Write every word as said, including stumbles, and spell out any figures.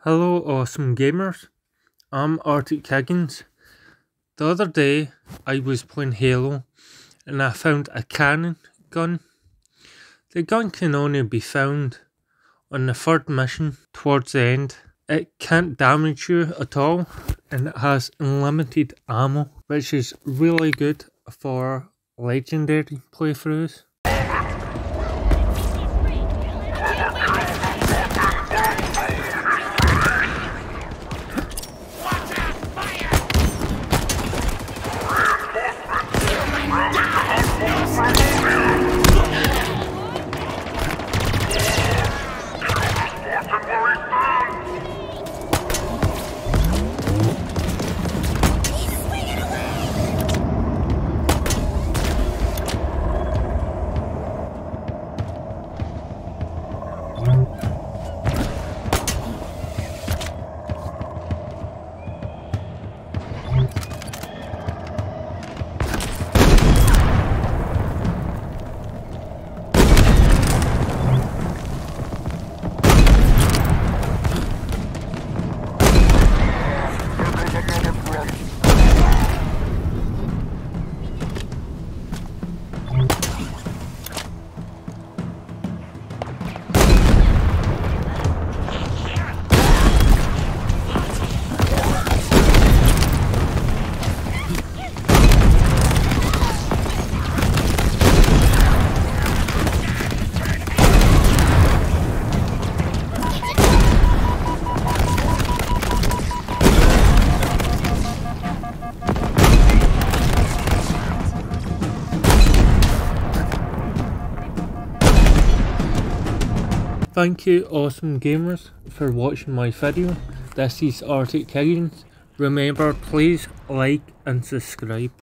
Hello awesome gamers, I'm Arctic Higgins. The other day I was playing Halo and I found a cannon gun. The gun can only be found on the third mission towards the end. It can't damage you at all and it has unlimited ammo, which is really good for legendary playthroughs. Thank you awesome gamers for watching my video. This is Arctic Higgins. Remember, please like and subscribe.